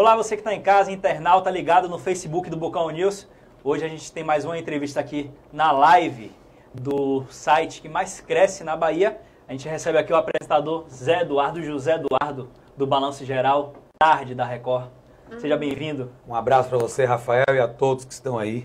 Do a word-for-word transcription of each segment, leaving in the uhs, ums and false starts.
Olá, você que está em casa, internauta, ligado no Facebook do Bocão News. Hoje a gente tem mais uma entrevista aqui na live do site que mais cresce na Bahia. A gente recebe aqui o apresentador Zé Eduardo, José Eduardo, do Balanço Geral, tarde da Record. Seja bem-vindo. Um abraço para você, Rafael, e a todos que estão aí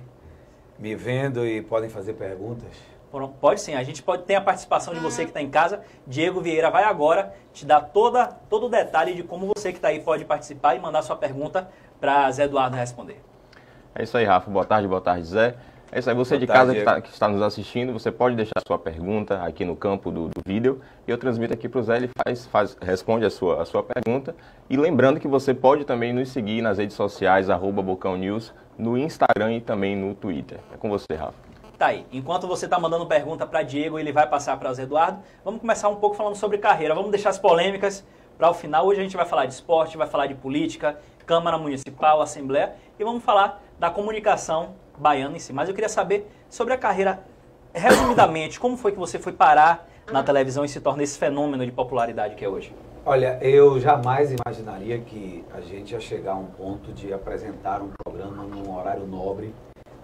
me vendo e podem fazer perguntas. Pode sim, a gente pode ter a participação de você que está em casa. Diego Vieira vai agora te dar toda, todo o detalhe de como você que está aí pode participar e mandar sua pergunta para Zé Eduardo responder. É isso aí, Rafa. Boa tarde, boa tarde, Zé. É isso aí, você boa de tarde, casa que, tá, que está nos assistindo, você pode deixar sua pergunta aqui no campo do, do vídeo e eu transmito aqui para o Zé, ele faz, faz, responde a sua, a sua pergunta. E lembrando que você pode também nos seguir nas redes sociais, arroba Bocão News, no Instagram e também no Twitter. É com você, Rafa. Tá aí. Enquanto você está mandando pergunta para Diego, ele vai passar para o Zé Eduardo. Vamos começar um pouco falando sobre carreira. Vamos deixar as polêmicas para o final. Hoje a gente vai falar de esporte, vai falar de política, Câmara Municipal, Assembleia e vamos falar da comunicação baiana em si. Mas eu queria saber sobre a carreira, resumidamente, como foi que você foi parar na televisão e se torna esse fenômeno de popularidade que é hoje? Olha, eu jamais imaginaria que a gente ia chegar a um ponto de apresentar um programa num horário nobre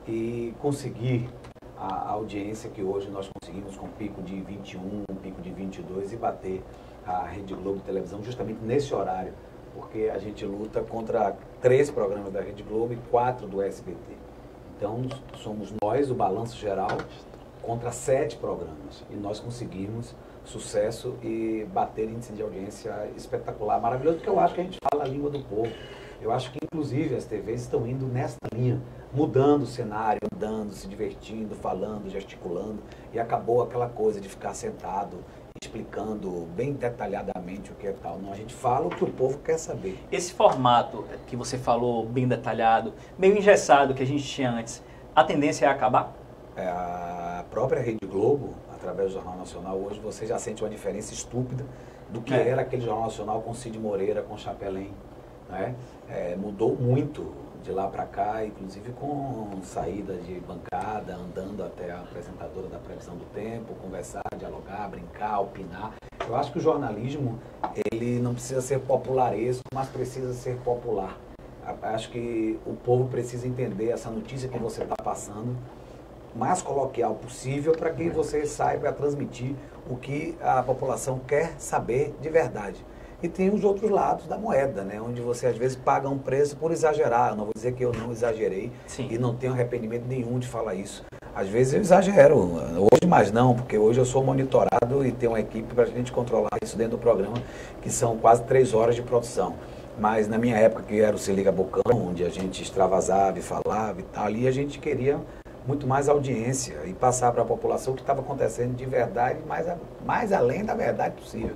e conseguir a audiência que hoje nós conseguimos com um pico de vinte e um, um pico de vinte e dois e bater a Rede Globo de televisão justamente nesse horário, porque a gente luta contra três programas da Rede Globo e quatro do S B T. Então, somos nós, o Balanço Geral, contra sete programas. E nós conseguimos sucesso e bater índice de audiência espetacular, maravilhoso, porque eu acho que a gente fala a língua do povo. Eu acho que, inclusive, as T Vs estão indo nessa linha, mudando o cenário, andando, se divertindo, falando, gesticulando. E acabou aquela coisa de ficar sentado, explicando bem detalhadamente o que é tal. Não, a gente fala o que o povo quer saber. Esse formato que você falou, bem detalhado, meio engessado que a gente tinha antes, a tendência é acabar? É, a própria Rede Globo, através do Jornal Nacional, hoje você já sente uma diferença estúpida do que é. era aquele Jornal Nacional com Cid Moreira, com Chapelin. Né? É, mudou muito de lá para cá, inclusive com saída de bancada, andando até a apresentadora da Previsão do Tempo, conversar, dialogar, brincar, opinar. Eu acho que o jornalismo, ele não precisa ser popularesco, mas precisa ser popular. Acho que o povo precisa entender essa notícia que você está passando, o mais coloquial possível, para que você saiba transmitir o que a população quer saber de verdade. E tem os outros lados da moeda, né? Onde você às vezes paga um preço por exagerar. Eu não vou dizer que eu não exagerei. Sim. E não tenho arrependimento nenhum de falar isso. Às vezes eu exagero, hoje mais não, porque hoje eu sou monitorado e tenho uma equipe para a gente controlar isso dentro do programa, que são quase três horas de produção. Mas na minha época, que era o Se Liga Bocão, onde a gente extravasava e falava e tal, ali a gente queria muito mais audiência e passar para a população o que estava acontecendo de verdade, mais, a, mais além da verdade possível.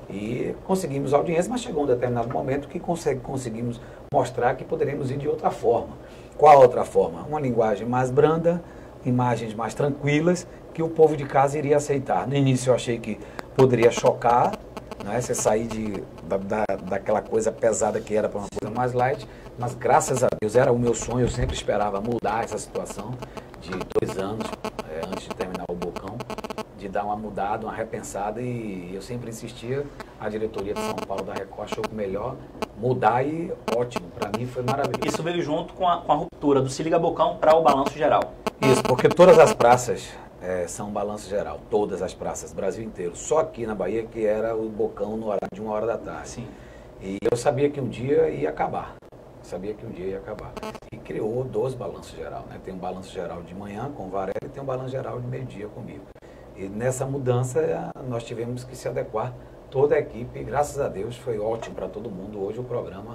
E conseguimos audiência, mas chegou um determinado momento que consegui, conseguimos mostrar que poderíamos ir de outra forma. Qual outra forma? Uma linguagem mais branda, imagens mais tranquilas, que o povo de casa iria aceitar. No início eu achei que poderia chocar, né? Você sair de, da, da, daquela coisa pesada que era para uma coisa mais light, mas graças a Deus era o meu sonho, eu sempre esperava mudar essa situação de dois anos, é, antes de terminar o Bocão, de dar uma mudada, uma repensada, e eu sempre insistia, a diretoria de São Paulo da Record achou que melhor mudar e ótimo, para mim foi maravilhoso. Isso veio junto com a, com a ruptura do Se Liga Bocão para o Balanço Geral. Isso, porque todas as praças é, são Balanço Geral, todas as praças, Brasil inteiro, só aqui na Bahia que era o Bocão no horário de uma hora da tarde. Sim. E eu sabia que um dia ia acabar, sabia que um dia ia acabar. E criou dois Balanços Geral, né? Tem um Balanço Geral de manhã com o Varela e tem um Balanço Geral de meio-dia comigo. E nessa mudança nós tivemos que se adequar, toda a equipe, e graças a Deus foi ótimo para todo mundo. Hoje o programa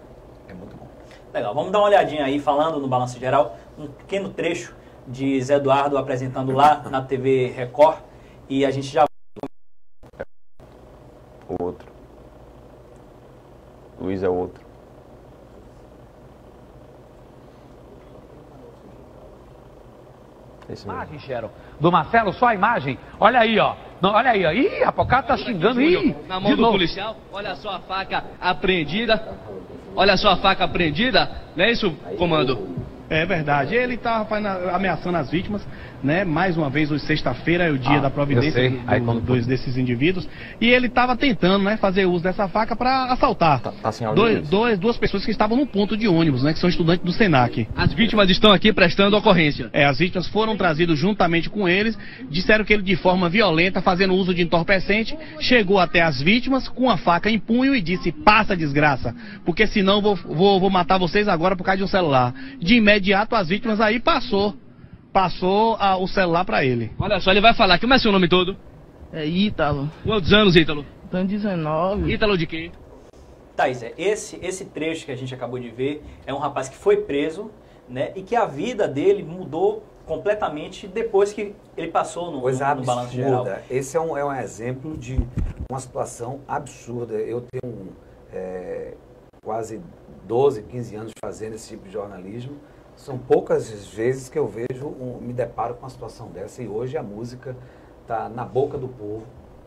é muito bom. Legal, vamos dar uma olhadinha aí, falando no Balanço Geral, um pequeno trecho de Zé Eduardo apresentando lá na T V Record, e a gente já... O outro. Luiz é o outro. Imagem, Sharon, do Marcelo, só a imagem. Olha aí, ó. Não, olha aí, ó. Ih, a Pocá tá xingando. Ih, na mão do policial. Olha só a faca apreendida. Olha só a faca apreendida. Não é isso, comando? É verdade. Ele estava ameaçando as vítimas, né? Mais uma vez, hoje sexta-feira é o dia Ah, da providência do, Aí, do, quando... dos, desses indivíduos. E ele estava tentando, né, fazer uso dessa faca para assaltar Tá, tá sem áudio dois, isso. dois, duas pessoas que estavam no ponto de ônibus, né? Que são estudantes do Senac. As vítimas estão aqui prestando ocorrência. É, as vítimas foram trazidas juntamente com eles. Disseram que ele, de forma violenta, fazendo uso de entorpecente, chegou até as vítimas com a faca em punho e disse: passa, desgraça, porque senão vou, vou, vou matar vocês agora por causa de um celular. De imediato, as vítimas aí passou, passou a, o celular para ele. Olha só, ele vai falar. Como é seu nome todo? É Ítalo. Quantos anos, Ítalo? Tenho dezenove. Ítalo de quê? Thaís, é, esse, esse trecho que a gente acabou de ver é um rapaz que foi preso, né, e que a vida dele mudou completamente depois que ele passou no, Coisa no, no balanço geral. absurda. Esse é um, é um exemplo de uma situação absurda. Eu tenho é, quase doze, quinze anos fazendo esse tipo de jornalismo. São poucas vezes que eu vejo, um, me deparo com uma situação dessa. E hoje a música está na boca do povo,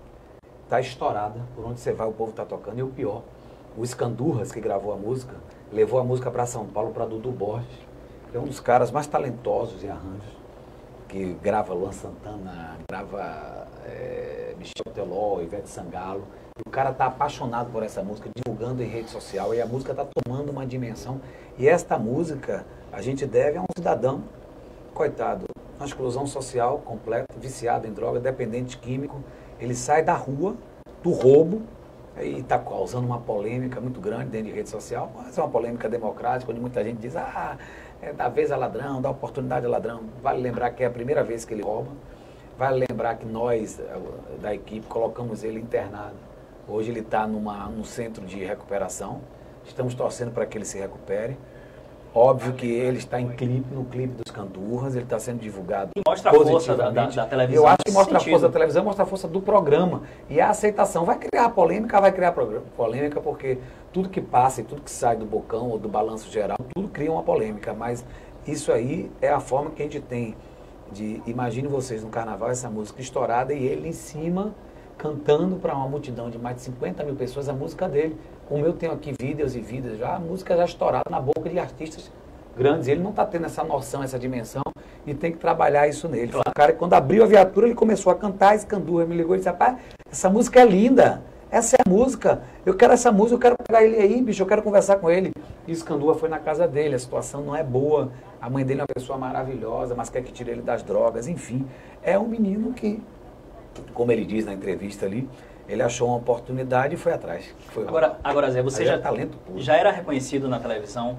está estourada. Por onde você vai, o povo está tocando. E o pior, o Escandurras, que gravou a música, levou a música para São Paulo, para Dudu Borges, que é um dos caras mais talentosos em arranjos, que grava Luan Santana, grava é, Michel Teló, Ivete Sangalo. O cara está apaixonado por essa música, divulgando em rede social, e a música está tomando uma dimensão. E esta música a gente deve a um cidadão, coitado, uma exclusão social completa, viciado em droga, dependente químico. Ele sai da rua, do roubo, e está causando uma polêmica muito grande dentro de rede social, mas é uma polêmica democrática, onde muita gente diz: ah, é, dá vez a ladrão, dá oportunidade a ladrão. Vale lembrar que é a primeira vez que ele rouba, vale lembrar que nós, da equipe, colocamos ele internado. Hoje ele está num centro de recuperação, estamos torcendo para que ele se recupere. Óbvio que ele está em clipe, no clipe dos Candurras, ele está sendo divulgado. E mostra a força da, da, da televisão. Eu acho que mostra sentido. a força da televisão, mostra a força do programa. E a aceitação vai criar polêmica, vai criar polêmica, porque tudo que passa e tudo que sai do bocão ou do balanço geral, tudo cria uma polêmica. Mas isso aí é a forma que a gente tem de... Imagine vocês no carnaval, essa música estourada e ele em cima, cantando para uma multidão de mais de cinquenta mil pessoas a música dele. Como eu tenho aqui vídeos e vídeos já, a música já estourada na boca de artistas grandes. Ele não está tendo essa noção, essa dimensão, e tem que trabalhar isso nele. Claro. O cara, quando abriu a viatura, ele começou a cantar, Escandurra me ligou e disse: rapaz, essa música é linda, essa é a música, eu quero essa música, eu quero pegar ele aí, bicho, eu quero conversar com ele. E Escandurra foi na casa dele, a situação não é boa, a mãe dele é uma pessoa maravilhosa, mas quer que tire ele das drogas, enfim. É um menino que, como ele diz na entrevista ali, ele achou uma oportunidade e foi atrás. Foi agora, agora, Zé, você já, é talento puro. já era reconhecido na televisão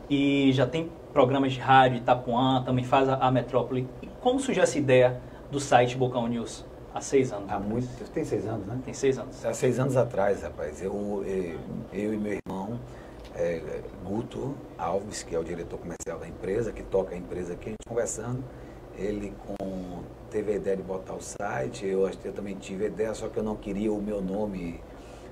e já tem programas de rádio, Itapuã, também faz a, a Metrópole. E como surgiu essa ideia do site Bocão News? Há seis anos. Há muito. Tem seis anos, né? Tem seis anos. Há seis anos atrás, rapaz, eu, eu, eu e meu irmão, é, Guto Alves, que é o diretor comercial da empresa, que toca a empresa aqui, a gente conversando, ele com... teve a ideia de botar o site, eu, eu também tive a ideia, só que eu não queria o meu nome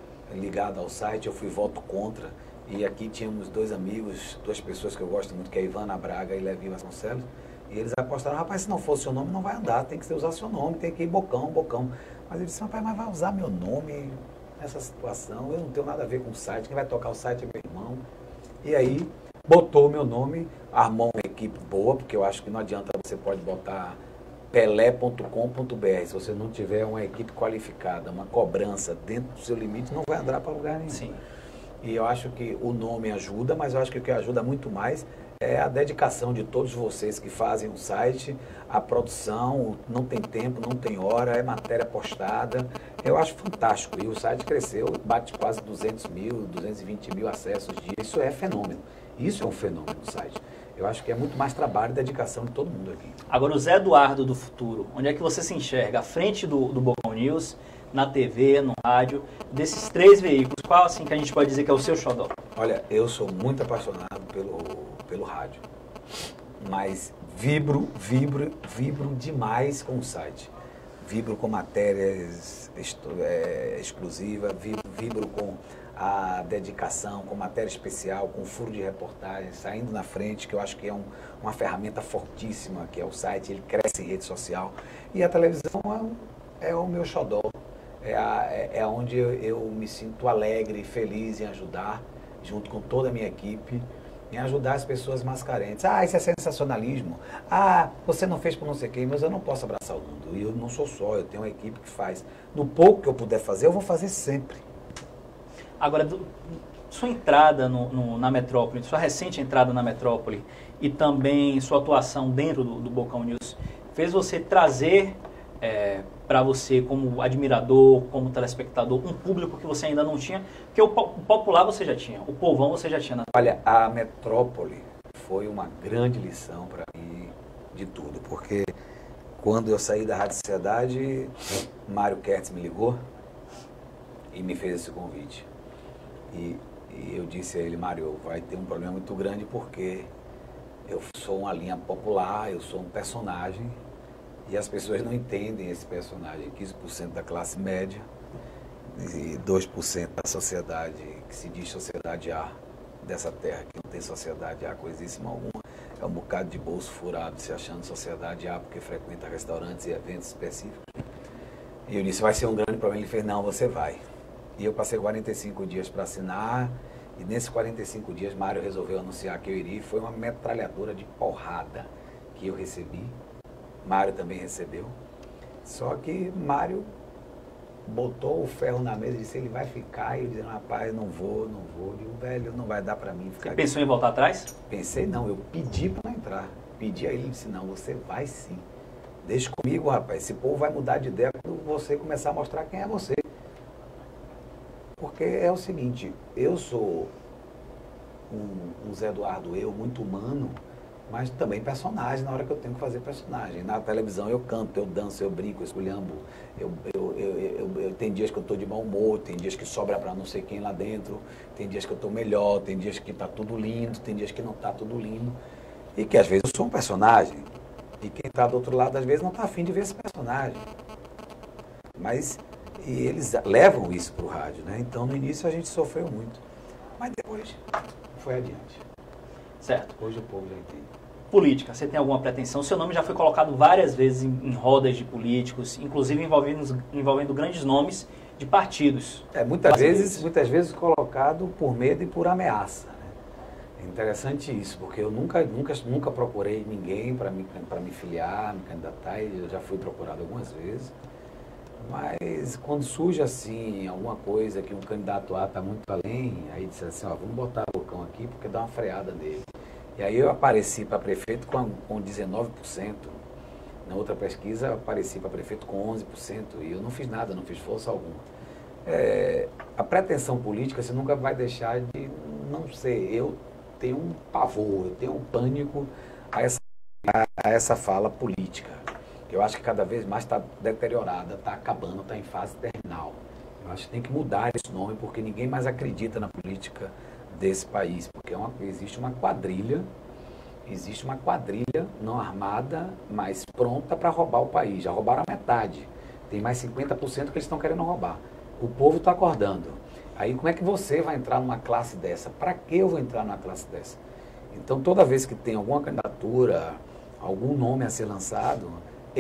ligado ao site, eu fui voto contra. E aqui tínhamos dois amigos, duas pessoas que eu gosto muito, que é Ivana Braga e Levi Vasconcelos, e eles apostaram: rapaz, se não for seu nome, não vai andar, tem que usar seu nome, tem que ir Bocão, Bocão. Mas eu disse: rapaz, mas vai usar meu nome nessa situação, eu não tenho nada a ver com o site, quem vai tocar o site é meu irmão. E aí, botou o meu nome, armou uma equipe boa, porque eu acho que não adianta, você pode botar pelé ponto com ponto br, se você não tiver uma equipe qualificada, uma cobrança dentro do seu limite, não vai andar para lugar nenhum. Sim. E eu acho que o nome ajuda, mas eu acho que o que ajuda muito mais é a dedicação de todos vocês que fazem o site, a produção, não tem tempo, não tem hora, é matéria postada. Eu acho fantástico. E o site cresceu, bate quase duzentos mil, duzentos e vinte mil acessos dia. Isso é fenômeno. Isso é um fenômeno do site. Eu acho que é muito mais trabalho e dedicação de todo mundo aqui. Agora, o Zé Eduardo do futuro, onde é que você se enxerga? À frente do, do Bocão News, na T V, no rádio, desses três veículos, qual assim que a gente pode dizer que é o seu xodó? Olha, eu sou muito apaixonado pelo, pelo rádio, mas vibro, vibro, vibro demais com o site. Vibro com matérias é, exclusivas, vibro, vibro com a dedicação, com matéria especial, com furo de reportagem, saindo na frente, que eu acho que é um, uma ferramenta fortíssima, que é o site, ele cresce em rede social. E a televisão é, é o meu xodó. É, a, é, é onde eu, eu me sinto alegre e feliz em ajudar, junto com toda a minha equipe. em ajudar as pessoas mais carentes. Ah, isso é sensacionalismo. Ah, você não fez por não sei quem, mas eu não posso abraçar o mundo. E eu não sou só, eu tenho uma equipe que faz. No pouco que eu puder fazer, eu vou fazer sempre. Agora, do, sua entrada no, no, na metrópole, sua recente entrada na metrópole e também sua atuação dentro do, do Bocão News, fez você trazer é, para você como admirador, como telespectador, um público que você ainda não tinha, porque o, o popular você já tinha, o povão você já tinha. Na... Olha, a metrópole foi uma grande lição para mim de tudo, porque quando eu saí da Rádio Sociedade, Mário Kertz me ligou e me fez esse convite. E, e eu disse a ele, Mário, vai ter um problema muito grande porque eu sou uma linha popular, eu sou um personagem e as pessoas não entendem esse personagem. quinze por cento da classe média e dois por cento da sociedade que se diz sociedade A dessa terra, que não tem sociedade A coisíssima alguma. É um bocado de bolso furado se achando sociedade A porque frequenta restaurantes e eventos específicos. E eu disse, vai ser um grande problema. Ele fez, não, você vai. E eu passei quarenta e cinco dias para assinar, e nesses quarenta e cinco dias, Mário resolveu anunciar que eu iria, e foi uma metralhadora de porrada que eu recebi. Mário também recebeu. Só que Mário botou o ferro na mesa e disse, ele vai ficar, e eu disse, rapaz, não vou, não vou. E o velho, não vai dar para mim ficar. Você pensou em voltar atrás? Pensei, não, eu pedi para não entrar. Pedi a ele, ele disse, não, você vai sim. Deixa comigo, rapaz, esse povo vai mudar de ideia quando você começar a mostrar quem é você. Porque é o seguinte, eu sou um, um Zé Eduardo, eu, muito humano, mas também personagem na hora que eu tenho que fazer personagem. Na televisão eu canto, eu danço, eu brinco, eu esculhambo. Eu, eu, eu, eu, eu, tem dias que eu estou de mau humor, tem dias que sobra para não sei quem lá dentro, tem dias que eu estou melhor, tem dias que está tudo lindo, tem dias que não está tudo lindo. E que às vezes eu sou um personagem. E quem está do outro lado, às vezes, não está afim de ver esse personagem. Mas... E eles levam isso para o rádio, né? Então, no início, a gente sofreu muito. Mas depois, foi adiante. Certo. Hoje o povo já entende. Política, você tem alguma pretensão? Seu nome já foi colocado várias vezes em, em rodas de políticos, inclusive envolvendo, envolvendo grandes nomes de partidos. É, muitas vezes, muitas vezes colocado por medo e por ameaça, né? É interessante isso, porque eu nunca, nunca, nunca procurei ninguém para me, para me filiar, me candidatar, e eu já fui procurado algumas vezes. Mas quando surge assim, alguma coisa que um candidato A está muito além, aí diz assim, ó, vamos botar o Bocão aqui porque dá uma freada nele. E aí eu apareci para prefeito com, com dezenove por cento. Na outra pesquisa eu apareci para prefeito com onze por cento e eu não fiz nada, não fiz força alguma. É, a pretensão política você nunca vai deixar de não ser. Eu tenho um pavor, eu tenho um pânico a essa, a essa fala política. Eu acho que cada vez mais está deteriorada, está acabando, está em fase terminal. Eu acho que tem que mudar esse nome, porque ninguém mais acredita na política desse país. Porque é uma, existe uma quadrilha, existe uma quadrilha não armada, mas pronta para roubar o país. Já roubaram a metade. Tem mais cinquenta por cento que eles estão querendo roubar. O povo está acordando. Aí como é que você vai entrar numa classe dessa? Para que eu vou entrar numa classe dessa? Então toda vez que tem alguma candidatura, algum nome a ser lançado...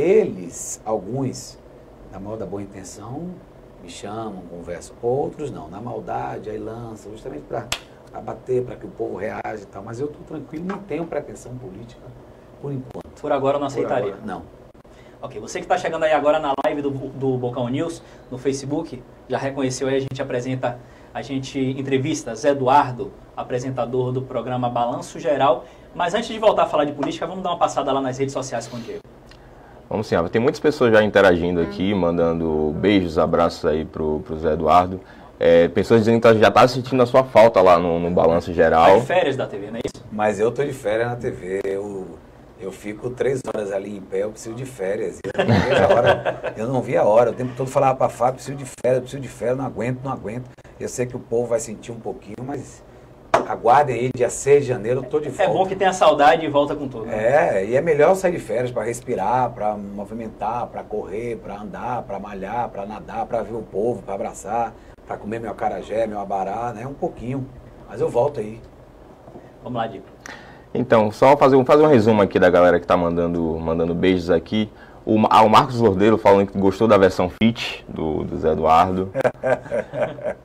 Eles, alguns, na maior da boa intenção, me chamam, conversam. Outros não, na maldade, aí lançam, justamente para bater, para que o povo reaja e tal. Mas eu estou tranquilo, não tenho pretensão política, por enquanto. Por agora não aceitaria? Agora, não. Ok, você que está chegando aí agora na live do, do Bocão News, no Facebook, já reconheceu aí, a gente apresenta, a gente entrevista Zé Eduardo, apresentador do programa Balanço Geral. Mas antes de voltar a falar de política, vamos dar uma passada lá nas redes sociais com o Diego. Vamos sim, tem muitas pessoas já interagindo aqui, mandando beijos, abraços aí pro, pro Zé Eduardo. É, pessoas dizendo que já tá sentindo a sua falta lá no, no Balanço Geral. Tá de férias da T V, não é isso? Mas eu tô de férias na T V, eu, eu fico três horas ali em pé, eu preciso de férias. Eu não vi a hora, eu não vi a hora, o tempo todo falava pra Fábio, preciso de férias, preciso de férias, não aguento, não aguento. Eu sei que o povo vai sentir um pouquinho, mas... Aguardem aí, dia seis de janeiro, eu tô de volta. É bom que tenha saudade e volta com tudo. Né? É, e é melhor sair de férias para respirar, para movimentar, para correr, para andar, para malhar, para nadar, para ver o povo, para abraçar, para comer meu acarajé, meu abará, né? Um pouquinho. Mas eu volto aí. Vamos lá, Dico. Então, só fazer, fazer um resumo aqui da galera que tá mandando, mandando beijos aqui. O, ah, o Marcos Lordeiro falando que gostou da versão fit do, do Zé Eduardo.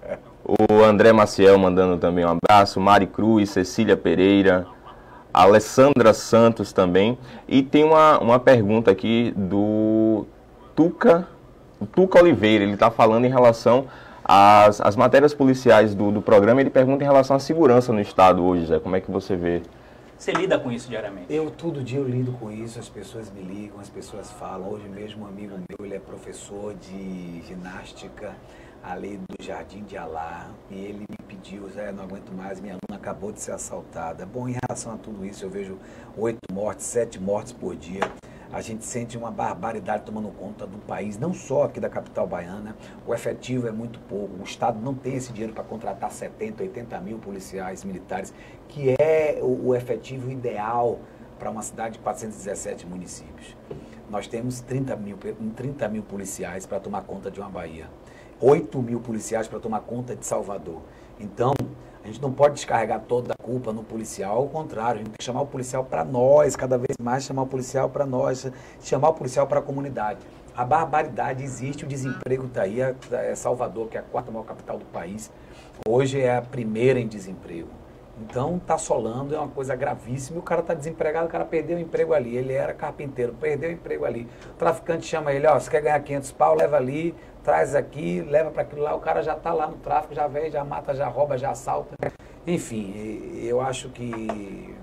O André Maciel mandando também um abraço. Mari Cruz, Cecília Pereira, Alessandra Santos também. E tem uma, uma pergunta aqui do Tuca, Tuca Oliveira. Ele está falando em relação às, às matérias policiais do, do programa. Ele pergunta em relação à segurança no estado hoje, Zé. Como é que você vê? Você lida com isso diariamente? Eu, todo dia eu lido com isso, as pessoas me ligam, as pessoas falam. Hoje mesmo um amigo meu, ele é professor de ginástica ali do Jardim de Alá, e ele me pediu, Zé, não aguento mais, minha aluna acabou de ser assaltada. Bom, em relação a tudo isso, eu vejo oito mortes, sete mortes por dia. A gente sente uma barbaridade tomando conta do país, não só aqui da capital baiana. O efetivo é muito pouco. O Estado não tem esse dinheiro para contratar setenta, oitenta mil policiais militares, que é o, o efetivo ideal para uma cidade de quatrocentos e dezessete municípios. Nós temos trinta mil, trinta mil policiais para tomar conta de uma Bahia, oito mil policiais para tomar conta de Salvador. Então, a gente não pode descarregar toda a culpa no policial, ao contrário, a gente tem que chamar o policial para nós, cada vez mais chamar o policial para nós, chamar o policial para a comunidade. A barbaridade existe, o desemprego está aí, é Salvador, que é a quarta maior capital do país, hoje é a primeira em desemprego. Então, está assolando, é uma coisa gravíssima, o cara está desempregado, o cara perdeu o emprego ali, ele era carpinteiro, perdeu o emprego ali, o traficante chama ele, ó, você quer ganhar quinhentos pau, leva ali, traz aqui, leva para aquilo lá, o cara já está lá no tráfico, já vem, já mata, já rouba, já assalta. Enfim, eu acho que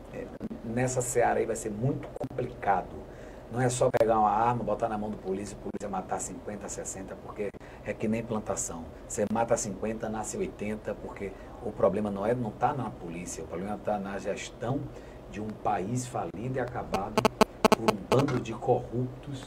nessa seara aí vai ser muito complicado. Não é só pegar uma arma, botar na mão do polícia, o polícia matar cinquenta, sessenta, porque é que nem plantação. Você mata cinquenta, nasce oitenta, porque o problema não é, não está na polícia, o problema está na gestão de um país falido e acabado por um bando de corruptos,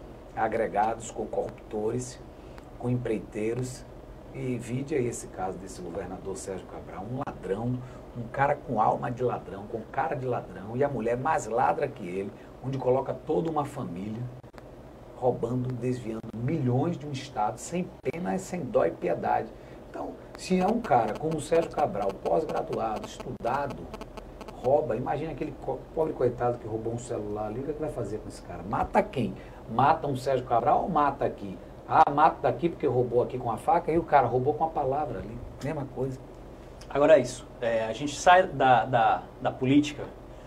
agregados com corruptores, com empreiteiros. E vide aí esse caso desse governador Sérgio Cabral, um ladrão, um cara com alma de ladrão, com cara de ladrão, e a mulher mais ladra que ele, onde coloca toda uma família, roubando, desviando milhões de um Estado, sem pena e sem dó e piedade. Então, se é um cara como o Sérgio Cabral, pós-graduado, estudado, rouba, imagina aquele pobre coitado que roubou um celular ali, o que vai fazer com esse cara? Mata quem? Mata um Sérgio Cabral ou mata aqui? Ah, mata daqui porque roubou aqui com a faca, e o cara roubou com a palavra ali, mesma coisa. Agora é isso, é, a gente sai da, da, da política,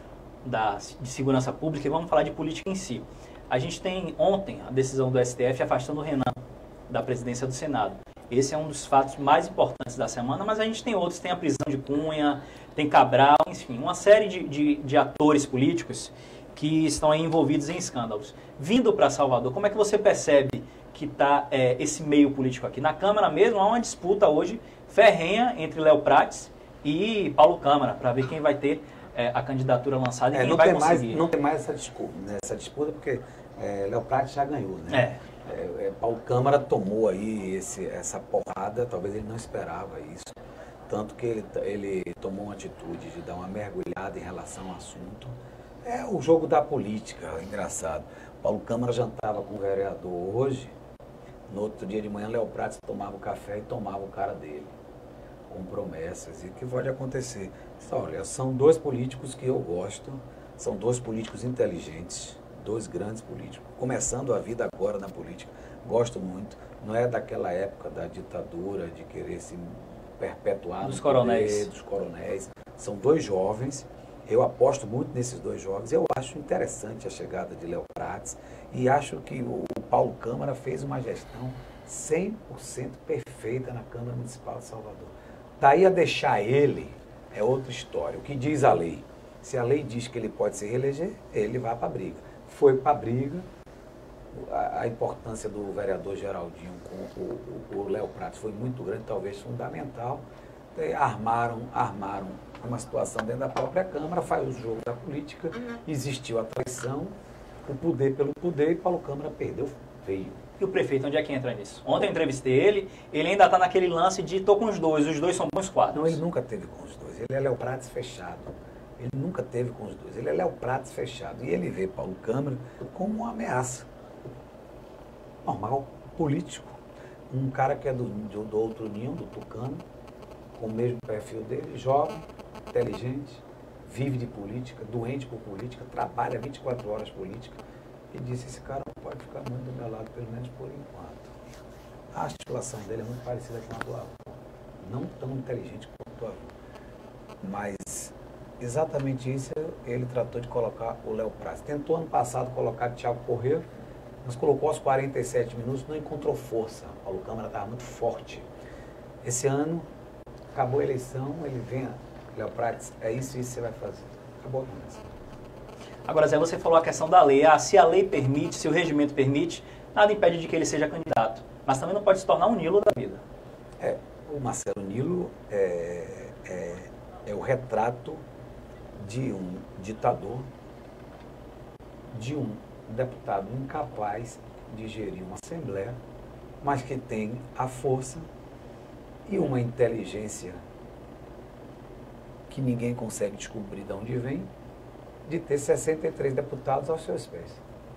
da, de segurança pública, e vamos falar de política em si. A gente tem ontem a decisão do S T F afastando o Renan da presidência do Senado. Esse é um dos fatos mais importantes da semana, mas a gente tem outros, tem a prisão de Cunha, tem Cabral, enfim, uma série de, de, de atores políticos que estão aí envolvidos em escândalos. Vindo para Salvador, como é que você percebe que está é, esse meio político aqui? Na Câmara mesmo, há uma disputa hoje ferrenha entre Léo Prates e Paulo Câmara, para ver quem vai ter é, a candidatura lançada e é, quem não vai tem conseguir. Mais, não tem mais essa disputa, né, essa disputa porque é, Léo Prates já ganhou, né? É. É, é, Paulo Câmara tomou aí esse, essa porrada, talvez ele não esperava isso, tanto que ele, ele tomou uma atitude de dar uma mergulhada em relação ao assunto. É o jogo da política, é engraçado. Paulo Câmara jantava com o vereador hoje, no outro dia de manhã Léo Prates tomava o café e tomava o cara dele, com promessas, e o que pode acontecer? Olha, são dois políticos que eu gosto, são dois políticos inteligentes, dois grandes políticos, começando a vida agora na política, gosto muito, não é daquela época da ditadura, de querer se perpetuar dos no coronéis. poder, dos coronéis, são dois jovens, eu aposto muito nesses dois jovens, eu acho interessante a chegada de Léo Prates, e acho que o Paulo Câmara fez uma gestão cem por cento perfeita na Câmara Municipal de Salvador. Daí a deixar ele, é outra história, o que diz a lei? Se a lei diz que ele pode se reeleger, ele vai para a briga. Foi para a briga, a, a importância do vereador Geraldinho com o, o, o Léo Prates foi muito grande, talvez fundamental. Daí armaram, armaram uma situação dentro da própria Câmara, faz o jogo da política, existiu a traição, o poder pelo poder, e Paulo Câmara perdeu feio. E o prefeito, onde é que entra nisso? Ontem eu entrevistei ele, ele ainda está naquele lance de tô com os dois, os dois são bons quadros. Não, ele nunca teve com os dois, ele é Léo Prates fechado. Ele nunca teve com os dois, ele é Léo Prates fechado. E ele vê Paulo Câmara como uma ameaça. Normal, político. Um cara que é do, do, do outro ninho, do Tucano, com o mesmo perfil dele, jovem, inteligente, vive de política, doente por política, trabalha vinte e quatro horas política. E disse, esse cara não pode ficar muito do meu lado, pelo menos por enquanto. A articulação dele é muito parecida com a do avô. não tão inteligente quanto o avô. Mas exatamente isso ele tratou de colocar o Léo Prates. Tentou ano passado colocar o Thiago Corrêa, mas colocou aos quarenta e sete minutos, não encontrou força. O Paulo Câmara estava muito forte. Esse ano, acabou a eleição, ele vem, Léo Prates, é isso e isso você vai fazer. Acabou a conversa. Agora, Zé, você falou a questão da lei. Ah, se a lei permite, se o regimento permite, nada impede de que ele seja candidato. Mas também não pode se tornar um Nilo da vida. É, o Marcelo Nilo é, é, é o retrato de um ditador, de um deputado incapaz de gerir uma Assembleia, mas que tem a força e uma inteligência que ninguém consegue descobrir de onde vem, de ter sessenta e três deputados aos seus pés.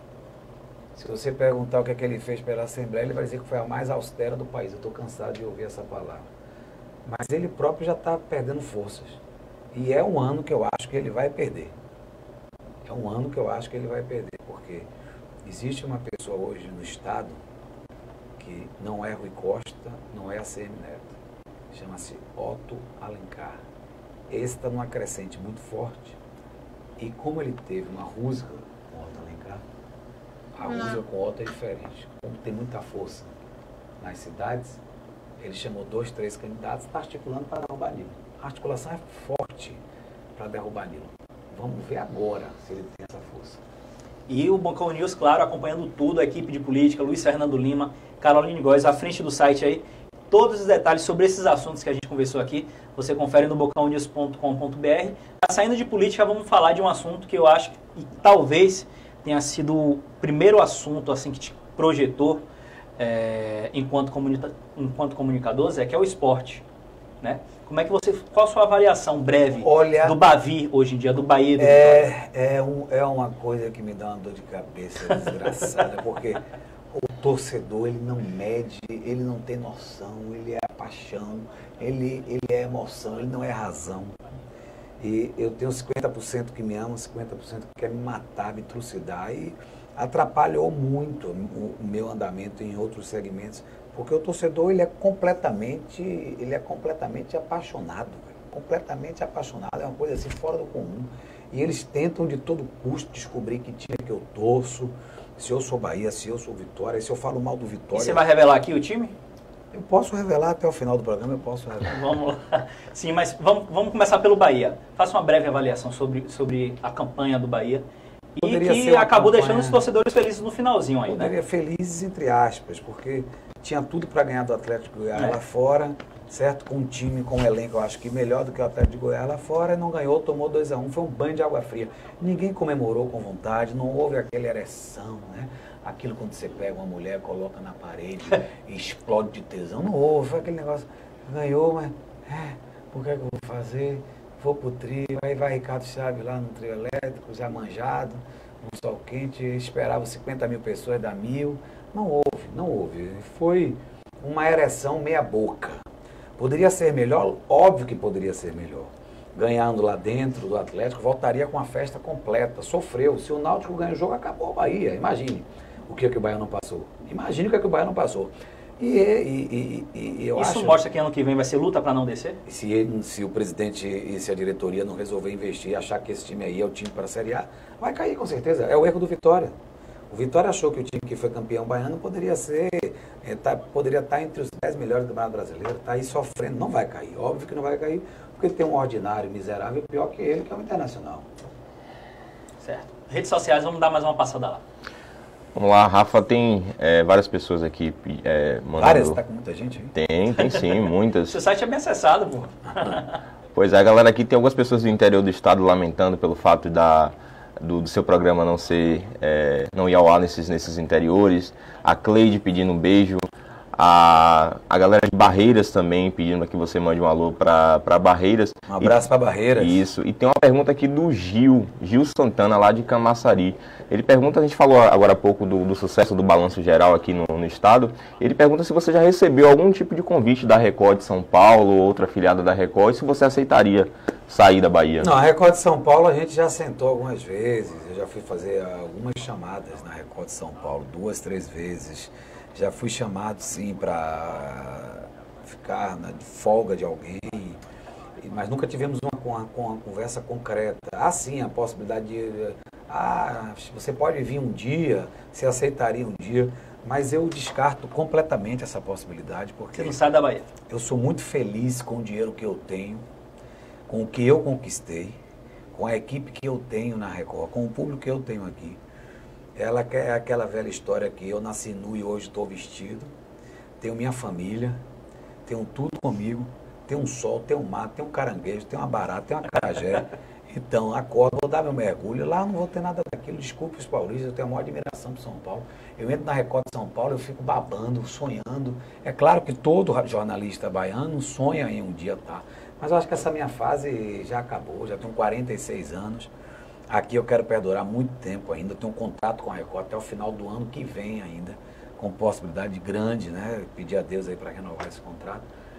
Se você perguntar o que é que ele fez pela Assembleia, ele vai dizer que foi a mais austera do país. Eu estou cansado de ouvir essa palavra. Mas ele próprio já está perdendo forças. E é um ano que eu acho que ele vai perder. É um ano que eu acho que ele vai perder, porque existe uma pessoa hoje no Estado que não é Rui Costa, não é A C M Neto. Chama-se Otto Alencar. Esse está numa crescente muito forte. E como ele teve uma rusga com Otto Alencar, a rusga com Otto é diferente. Como tem muita força nas cidades, ele chamou dois, três candidatos, está articulando para derrubar Nilo. A articulação é forte para derrubar Nilo. Vamos ver agora se ele tem essa força. E o Bocão News, claro, acompanhando tudo, a equipe de política, Luiz Fernando Lima, Caroline Góes, à frente do site aí. Todos os detalhes sobre esses assuntos que a gente conversou aqui, você confere no bocão news ponto com ponto b r. Mas saindo de política, vamos falar de um assunto que eu acho que talvez tenha sido o primeiro assunto assim que te projetou é, enquanto, comunica enquanto comunicador, Zé, que é o esporte. Né? Como é que você, qual a sua avaliação breve Olha, do Bavi hoje em dia, do Bahia? Do é, é, um, é uma coisa que me dá uma dor de cabeça desgraçada, porque o torcedor, ele não mede, ele não tem noção, ele é paixão, ele, ele é emoção, ele não é razão. E eu tenho cinquenta por cento que me ama, cinquenta por cento que quer me matar, me trucidar, e atrapalhou muito o, o meu andamento em outros segmentos, porque o torcedor, ele é completamente, ele é completamente apaixonado, completamente apaixonado, é uma coisa assim fora do comum. E eles tentam de todo custo descobrir que time que eu torço, se eu sou Bahia, se eu sou Vitória, se eu falo mal do Vitória. E você vai revelar aqui o time? Eu posso revelar até o final do programa, eu posso revelar. Vamos lá. Sim, mas vamos, vamos começar pelo Bahia. Faça uma breve avaliação sobre, sobre a campanha do Bahia. E Poderia que ser acabou campanha... deixando os torcedores felizes no finalzinho aí, Poderia né? felizes, entre aspas, porque tinha tudo para ganhar do Atlético de Goiás é. lá fora, certo? Com um time, com um elenco, eu acho que melhor do que o Atlético de Goiás lá fora, não ganhou, tomou dois a um, foi um banho de água fria. Ninguém comemorou com vontade, não houve aquela ereção, né? Aquilo quando você pega uma mulher, coloca na parede e explode de tesão. Não houve, foi aquele negócio, ganhou, mas é, por que, é que eu vou fazer? Vou pro trio, aí vai Ricardo Chaves lá no trio elétrico, já manjado, um sol quente, esperava cinquenta mil pessoas, dá mil. Não houve, não houve. Foi uma ereção meia boca. Poderia ser melhor? Óbvio que poderia ser melhor. Ganhando lá dentro do Atlético, voltaria com a festa completa. Sofreu. Se o Náutico ganha o jogo, acabou a Bahia. Imagine o que, é que o Bahia não passou. Imagine o que, é que o Bahia não passou. E, e, e, e eu Isso acho, mostra que ano que vem vai ser luta para não descer? Se, ele, se o presidente e se a diretoria não resolver investir e achar que esse time aí é o time para a Série A, vai cair com certeza. É o erro do Vitória. O Vitória achou que o time que foi campeão baiano poderia ser, é, tá, poderia estar entre os dez melhores do Campeonato Brasileiro. Está aí sofrendo. Não vai cair. Óbvio que não vai cair, porque tem um ordinário miserável pior que ele, que é o Internacional. Certo. Redes sociais, vamos dar mais uma passada lá. Vamos lá, Rafa, tem é, várias pessoas aqui é, mandando... Várias? Está com muita gente aí? Tem, tem sim, muitas. Seu site é bem acessado, pô. Pois é, galera, aqui tem algumas pessoas do interior do estado lamentando pelo fato da, do, do seu programa não ser, é, não ir ao ar nesses, nesses interiores. A Cleide pedindo um beijo. A, a galera de Barreiras também pedindo que você mande um alô para Barreiras. Um abraço para Barreiras. Isso. E tem uma pergunta aqui do Gil, Gil Santana, lá de Camaçari. Ele pergunta, a gente falou agora há pouco do, do sucesso do balanço geral aqui no, no estado. Ele pergunta se você já recebeu algum tipo de convite da Record de São Paulo ou outra afiliada da Record e se você aceitaria sair da Bahia. Não, a Record de São Paulo a gente já sentou algumas vezes. Eu já fui fazer algumas chamadas na Record de São Paulo, duas, três vezes. Já fui chamado, sim, para ficar na de folga de alguém, mas nunca tivemos uma, uma, uma conversa concreta. Há sim a possibilidade de, ah, você pode vir um dia, você aceitaria um dia, mas eu descarto completamente essa possibilidade, porque você não sai da Bahia. Eu sou muito feliz com o dinheiro que eu tenho, com o que eu conquistei, com a equipe que eu tenho na Record, com o público que eu tenho aqui. Ela é aquela velha história que eu nasci nu e hoje estou vestido, tenho minha família, tenho tudo comigo, tem um sol, tem um mato, tem um caranguejo, tem uma barata, tem uma carajé. Então, acordo, vou dar meu mergulho, lá eu não vou ter nada daquilo, desculpe os paulistas, eu tenho a maior admiração por São Paulo. Eu entro na Record de São Paulo, eu fico babando, sonhando. É claro que todo jornalista baiano sonha em um dia estar, mas eu acho que essa minha fase já acabou, já tenho quarenta e seis anos. Aqui eu quero perdurar muito tempo ainda, eu tenho um contato com a Record até o final do ano que vem ainda, com possibilidade grande, né? Pedir a Deus aí para renovar esse contrato.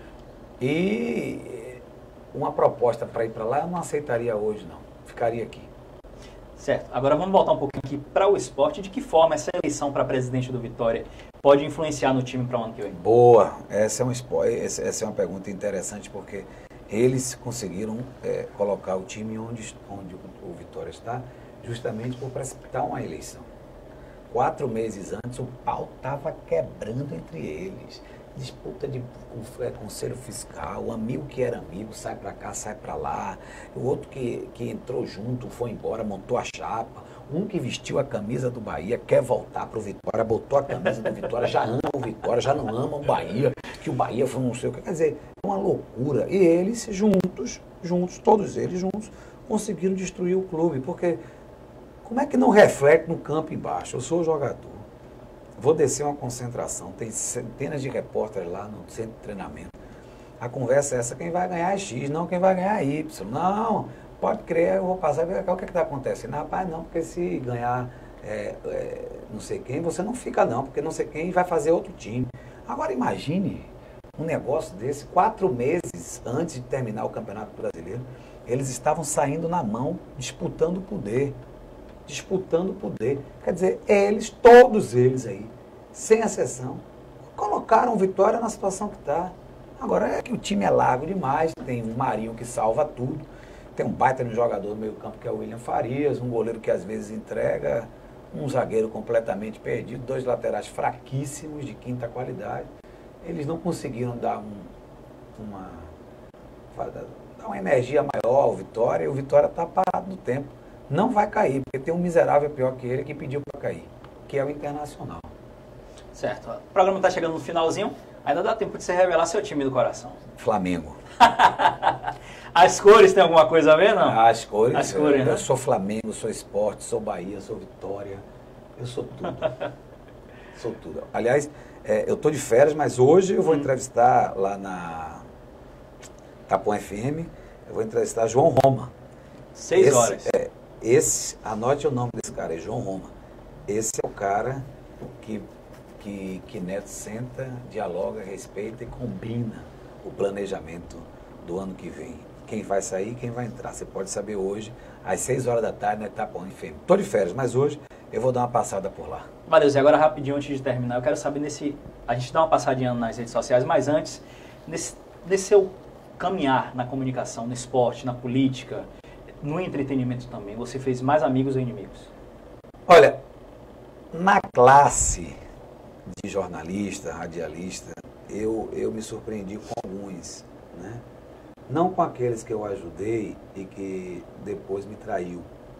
E uma proposta para ir para lá eu não aceitaria hoje, não. Ficaria aqui. Certo. Agora vamos voltar um pouquinho aqui para o esporte. De que forma essa eleição para presidente do Vitória pode influenciar no time para o ano que vem? Boa. Essa é, um, essa é uma pergunta interessante, porque eles conseguiram é, colocar o time onde, onde o Vitória está, justamente por precipitar uma eleição. Quatro meses antes, o pau estava quebrando entre eles. Disputa de é, conselho fiscal, o amigo que era amigo sai para cá, sai para lá, o outro que, que entrou junto, foi embora, montou a chapa, um que vestiu a camisa do Bahia, quer voltar para o Vitória, botou a camisa do Vitória, já ama o Vitória, já não ama o Bahia, que o Bahia foi não sei o que, quer dizer, é uma loucura. E eles juntos, juntos, todos eles juntos, conseguiram destruir o clube, porque como é que não reflete no campo embaixo? Eu sou o jogador. Vou descer uma concentração, tem centenas de repórteres lá no centro de treinamento. A conversa é essa, quem vai ganhar é X, não quem vai ganhar é Y. Não, pode crer, eu vou passar e ver o que está acontecendo. Rapaz, não, porque se ganhar é, é, não sei quem, você não fica não, porque não sei quem vai fazer outro time. Agora imagine um negócio desse, quatro meses antes de terminar o Campeonato Brasileiro, eles estavam saindo na mão, disputando o poder. disputando o poder. Quer dizer, eles, todos eles aí, sem exceção, colocaram o Vitória na situação que está. Agora é que o time é largo demais, tem um Marinho que salva tudo, tem um baita no jogador do meio campo que é o William Farias, um goleiro que às vezes entrega, um zagueiro completamente perdido, dois laterais fraquíssimos, de quinta qualidade. Eles não conseguiram dar um, uma, dar uma energia maior ao Vitória, e o Vitória está parado no tempo. Não vai cair, porque tem um miserável pior que ele que pediu para cair, que é o Internacional. Certo. O programa está chegando no finalzinho, ainda dá tempo de você revelar seu time do coração. Flamengo. As cores têm alguma coisa a ver, não? As cores, As cores, eu, né? eu sou Flamengo, sou esporte, sou Bahia, sou Vitória, eu sou tudo. Sou tudo. Aliás, é, eu estou de férias, mas hoje eu vou hum. entrevistar lá na Tapão F M, eu vou entrevistar João Roma. Seis esse, horas. É, esse, anote o nome desse cara, é João Roma. Esse é o cara que, que, que Neto senta, dialoga, respeita e combina o planejamento do ano que vem. Quem vai sair e quem vai entrar. Você pode saber hoje, às seis horas da tarde, na Tapão F M. Estou de férias, mas hoje eu vou dar uma passada por lá. Valeu, Zé. Agora, rapidinho, antes de terminar, eu quero saber nesse... A gente dá uma passadinha nas redes sociais, mas antes, nesse, nesse seu caminhar na comunicação, no esporte, na política, no entretenimento também, você fez mais amigos ou inimigos? Olha, na classe de jornalista, radialista, eu, eu me surpreendi com alguns, né? Não com aqueles que eu ajudei e que depois me traiu.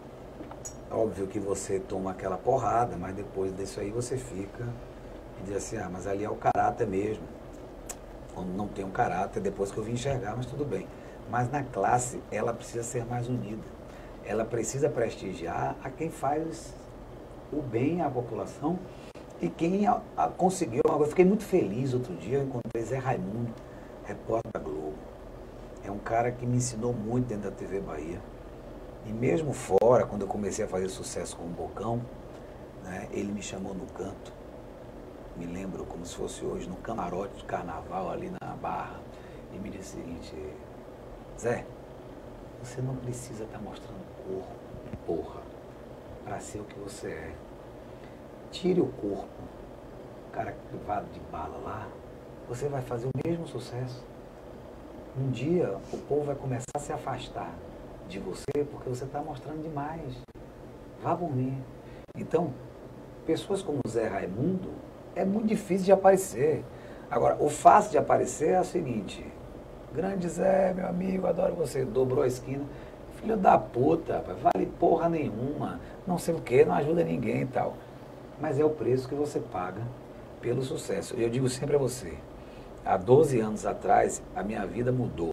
Óbvio que você toma aquela porrada, mas depois disso aí você fica e diz assim, ah, mas ali é o caráter mesmo. Quando não tem um caráter, depois que eu vim enxergar, mas tudo bem. Mas na classe, ela precisa ser mais unida. Ela precisa prestigiar a quem faz o bem à população e quem a, a conseguiu. Eu fiquei muito feliz outro dia, eu encontrei Zé Raimundo, repórter da Globo. É um cara que me ensinou muito dentro da T V Bahia. E mesmo fora, quando eu comecei a fazer sucesso com o Bocão, né, ele me chamou no canto. Me lembro como se fosse hoje, no camarote de carnaval ali na Barra. E me disse o seguinte... Zé, você não precisa estar mostrando corpo, porra, para ser o que você é. Tire o corpo, o cara privado de bala lá, você vai fazer o mesmo sucesso. Um dia o povo vai começar a se afastar de você porque você está mostrando demais. Vá por mim. Então, pessoas como o Zé Raimundo, é muito difícil de aparecer. Agora, o fácil de aparecer é o seguinte: grande Zé, meu amigo, adoro você, dobrou a esquina. Filho da puta, vale porra nenhuma, não sei o que, não ajuda ninguém e tal. Mas é o preço que você paga pelo sucesso. Eu digo sempre a você, há doze anos atrás, a minha vida mudou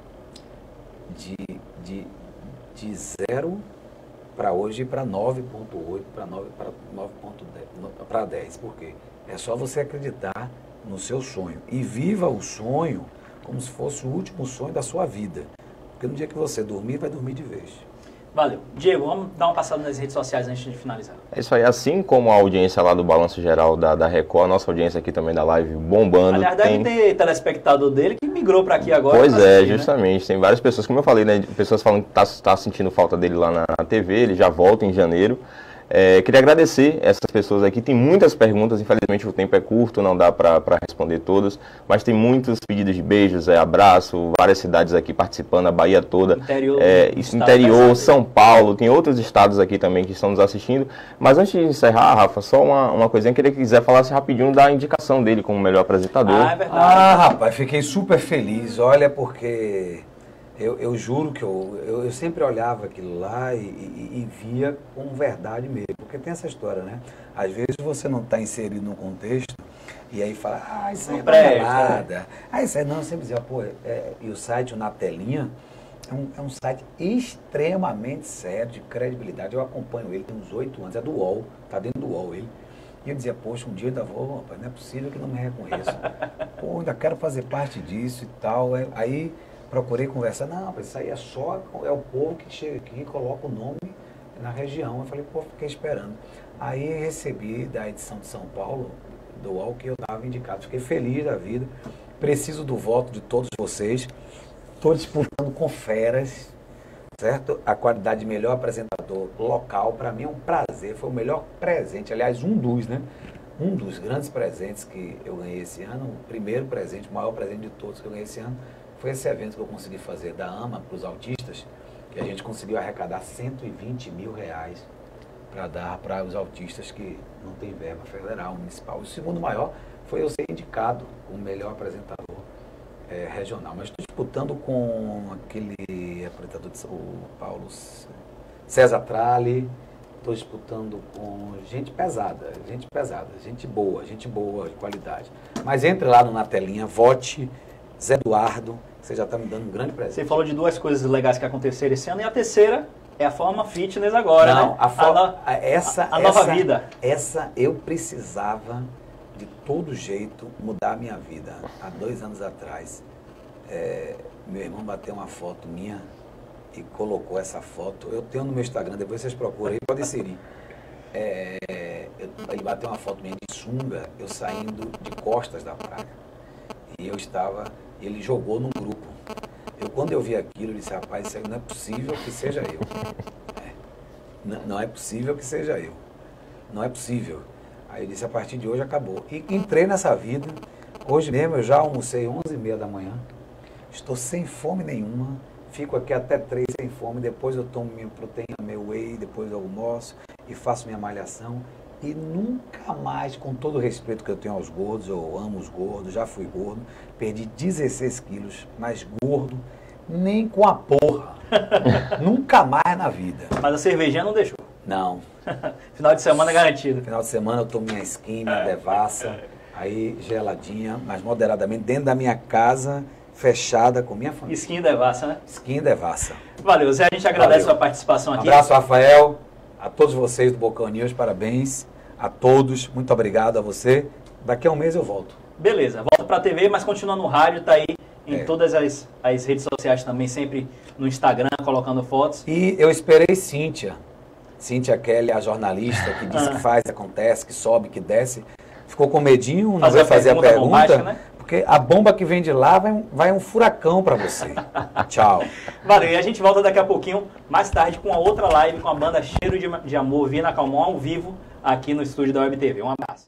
de, de, de zero para hoje para nove ponto oito, para nove ponto dez, para dez. Por quê? É só você acreditar no seu sonho. E viva o sonho como se fosse o último sonho da sua vida. Porque no dia que você dormir, vai dormir de vez. Valeu. Diego, vamos dar uma passada nas redes sociais antes de finalizar. É isso aí. Assim como a audiência lá do Balanço Geral da, da Record, a nossa audiência aqui também da live bombando. Aliás, tem... deve ter telespectador dele que migrou para aqui agora. Pois é, assistir, justamente. Né? Tem várias pessoas, como eu falei, né? Pessoas falando que tá, tá sentindo falta dele lá na, na T V, ele já volta em janeiro. É, queria agradecer essas pessoas aqui. Tem muitas perguntas, infelizmente o tempo é curto, não dá para responder todas, mas tem muitos pedidos de beijos, é, abraço, várias cidades aqui participando, a Bahia toda, interior, é, isso, interior São Paulo, tem outros estados aqui também que estão nos assistindo. Mas antes de encerrar, Rafa, só uma, uma coisinha, queria que quiser falasse rapidinho da indicação dele como melhor apresentador. Ah, é verdade. Ah, rapaz, fiquei super feliz, olha, porque... Eu, eu juro que eu, eu, eu sempre olhava aquilo lá e, e, e via como verdade mesmo. Porque tem essa história, né? Às vezes você não está inserido num contexto e aí fala, ah, isso aí não é nada. Ah, isso aí não, você dizia, pô, é, e o site, o Na Telinha, é um, é um site extremamente sério, de credibilidade. Eu acompanho ele tem uns oito anos, é do U O L, tá dentro do U O L ele. E eu dizia, poxa, um dia eu ainda vou, rapaz, não é possível que não me reconheça. Pô, ainda quero fazer parte disso e tal. Aí... procurei conversar, não, isso aí é só, é o povo que chega aqui e coloca o nome na região. Eu falei, pô, fiquei esperando. Aí recebi da edição de São Paulo, do U O L, que eu estava indicado. Fiquei feliz da vida, preciso do voto de todos vocês. Estou disputando com feras, certo? A qualidade de melhor apresentador local, para mim é um prazer, foi o melhor presente, aliás, um dos, né? Um dos grandes presentes que eu ganhei esse ano, o primeiro presente, o maior presente de todos que eu ganhei esse ano, foi esse evento que eu consegui fazer da AMA para os autistas, que a gente conseguiu arrecadar cento e vinte mil reais para dar para os autistas que não tem verba federal, municipal. O segundo maior foi eu ser indicado como melhor apresentador é, regional. Mas estou disputando com aquele apresentador, de, o Paulo César Tralli, estou disputando com gente pesada, gente pesada, gente boa, gente boa, de qualidade. Mas entre lá no Na Telinha, vote Zé Eduardo, você já está me dando um grande presente. Você falou de duas coisas legais que aconteceram esse ano, e a terceira é a forma fitness agora, Não, né? a, for... a, no... essa, a, a nova essa, vida. Essa eu precisava, de todo jeito, mudar a minha vida. Há dois anos atrás, é, meu irmão bateu uma foto minha e colocou essa foto. Eu tenho no meu Instagram, depois vocês procuram aí, podem inserir. É, ele bateu uma foto minha de sunga, eu saindo de costas da praia. E eu estava, ele jogou num grupo. Eu, quando eu vi aquilo, eu disse, rapaz, isso aí não é possível que seja eu. É, não, não é possível que seja eu. Não é possível. Aí eu disse, a partir de hoje acabou. E entrei nessa vida. Hoje mesmo eu já almocei onze e meia da manhã. Estou sem fome nenhuma. Fico aqui até três sem fome. Depois eu tomo minha proteína, meu whey, depois eu almoço e faço minha malhação. E nunca mais, com todo o respeito que eu tenho aos gordos, eu amo os gordos, já fui gordo, perdi dezesseis quilos, mas gordo, nem com a porra. Nunca mais na vida. Mas a cervejinha não deixou. Não. Final de semana garantido. Final de semana eu tomo minha skin, minha devassa, aí geladinha, mas moderadamente, dentro da minha casa, fechada com minha família. Skin devassa, né? Skin devassa. Valeu, Zé, a gente agradece Valeu. a participação aqui. Um abraço, Rafael. A todos vocês do Bocão News, parabéns. A todos, muito obrigado a você. Daqui a um mês eu volto. Beleza, volta pra T V, mas continua no rádio, tá aí em É. todas as, as redes sociais também, sempre no Instagram, colocando fotos. E eu esperei Cíntia. Cíntia Kelly, a jornalista, que disse que faz, acontece, que sobe, que desce. Ficou com medinho, não Fazer vai a fazer a pergunta pergunta. bombástica, né? Porque a bomba que vem de lá vai, um- vai um furacão para você. Tchau. Valeu, e a gente volta daqui a pouquinho, mais tarde, com a outra live com a banda Cheiro de, de Amor, Vina Calmon, ao vivo, aqui no estúdio da Web T V. Um abraço.